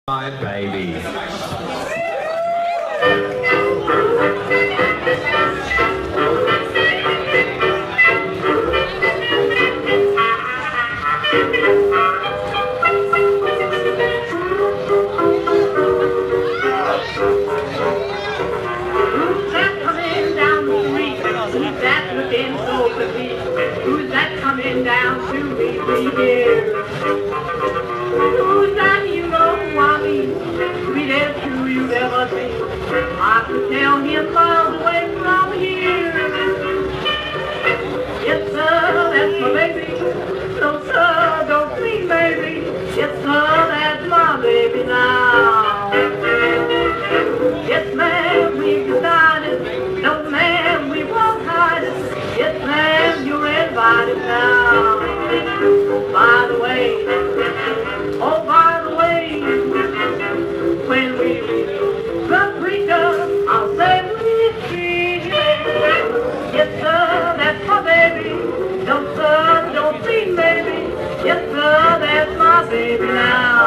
My baby. Who's that coming down to meet me here? Who's that you know who I mean? Sweetest you you've ever seen. I could tell him miles away from here. Yes sir, that's my baby. No sir, don't please baby. Yes sir, that's my baby now. Yes ma'am, we've decided. No ma'am, we won't hide it. Yes ma'am, you're invited now. By the way, oh by the way, when we reach the preacher, I'll say whiskey. Yes sir, that's my baby. No sir, don't please baby. Yes sir, that's my baby now.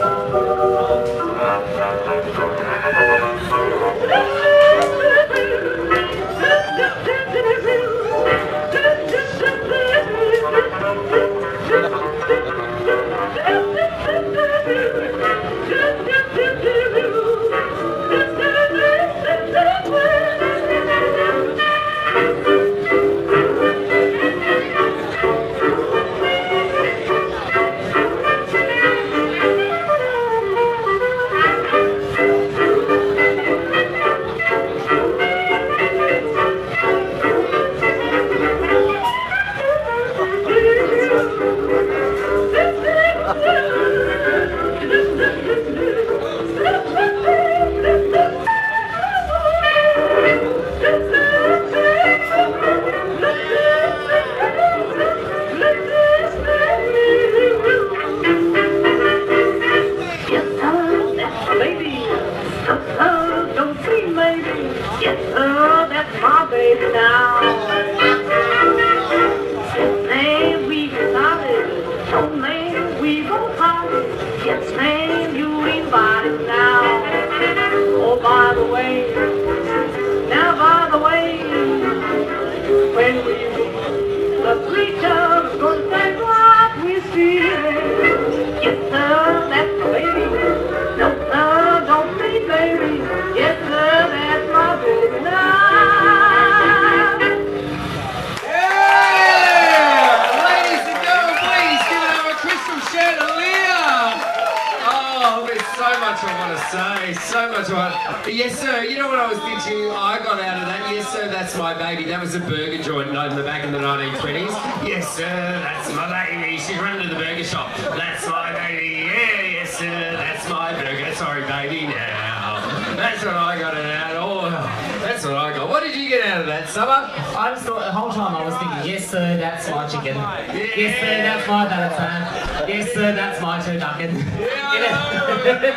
Yes, sir. You know what I was thinking? I got out of that. Yes, sir. That's my baby. That was a burger joint in the back in the 1920s. Yes, sir. That's my baby. She's running to the burger shop. That's my baby. Yeah, yes, sir. That's my burger. Sorry, baby. Now. That's what I got out of. Oh, that's what I got. What did you get out of that, Summer? I just thought the whole time I was thinking, yes, sir. That's my chicken. Yeah. Yes, sir. That's my Valentine. Yes, sir. That's my turducken. Yeah, I know.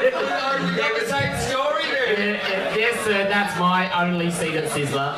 We got the same story. Yes, sir, that's my only seeded sizzler.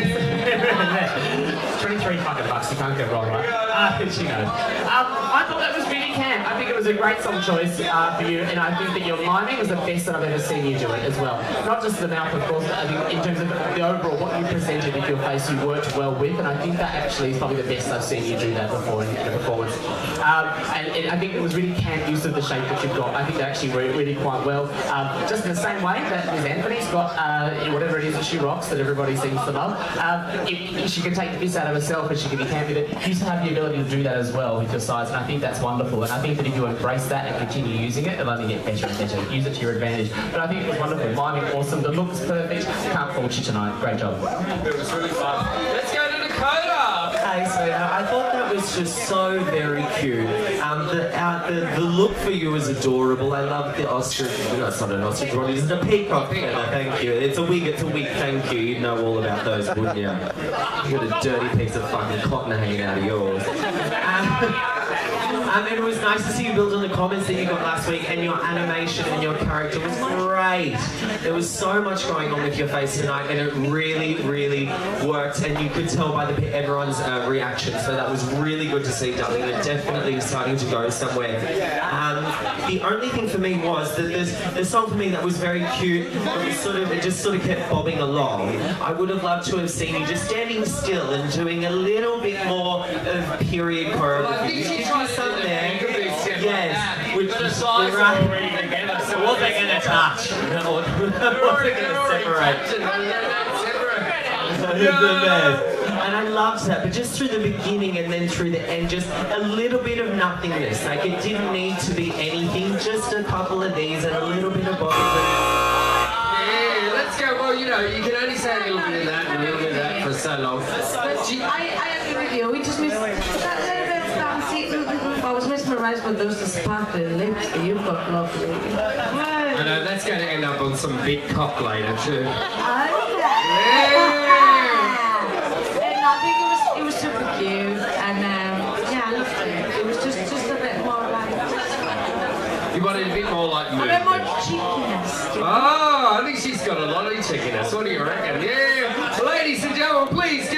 23 fucking bucks, you can't go wrong, right? She knows. I thought that was really camp. I think it was a great song choice for you, and I think that your miming was the best that I've ever seen you do it as well. Not just the mouth, of course, but I think in terms of the overall, what you presented with your face, you worked well with, and I think that actually is probably the best I've seen you do that before in a performance. And I think it was really camp use of the shape that you've got. I think that actually worked really quite well. Just in the same way that Ms. Anthony's got whatever it is that she rocks that everybody seems to love. If she can take the piss out of herself and she can be camp with it, you still have the ability to do that as well with your size, and I think that's wonderful. And I think that if you embrace that and continue using it, it'll only get better and better. Use it to your advantage. But I think it was wonderful. Miming awesome. The look's perfect. Can't fault you tonight. Great job. It was really fun. Let's go to Dakota. Hey, sweetheart, I thought that was just so very cute. The look for you is adorable. I love the ostrich. No, it's not an ostrich one. It's a peacock feather. Thank you. It's a wig. Thank you. You'd know all about those, wouldn't you? You got a dirty piece of fucking cotton hanging out of yours. And it was nice to see you build on the comments that you got last week, and your animation and your character was great. There was so much going on with your face tonight, and it really, really worked, and you could tell by everyone's reaction, so that was really good to see, darling. You're definitely starting to go somewhere. The only thing for me was that the song for me that was very cute. It just sort of kept bobbing along. I would have loved to have seen you just standing still and doing a little bit more of period choreography. She tried something there. Yes, which the sides are already together. So what they're going to touch? What they're going to separate? And I loved that, but just through the beginning and then through the end, just a little bit of nothingness. Like it didn't need to be anything, just a couple of these and a little bit of body. Yeah, let's go. Well, you know, you can only say a little bit of that and a little bit of that for so long. I agree with you. We just missed that little bit of fancy. I was mesmerised with those sparkling lips that you've got, lovely. I know that's going to end up on some big cock later too. And I think it was super cute, and yeah, I loved it. It was just a bit more like. You wanted a bit more like A bit movement. more cheekiness. Oh, I think she's got a lot of cheekiness. What do you reckon? Yeah, ladies and gentlemen, please.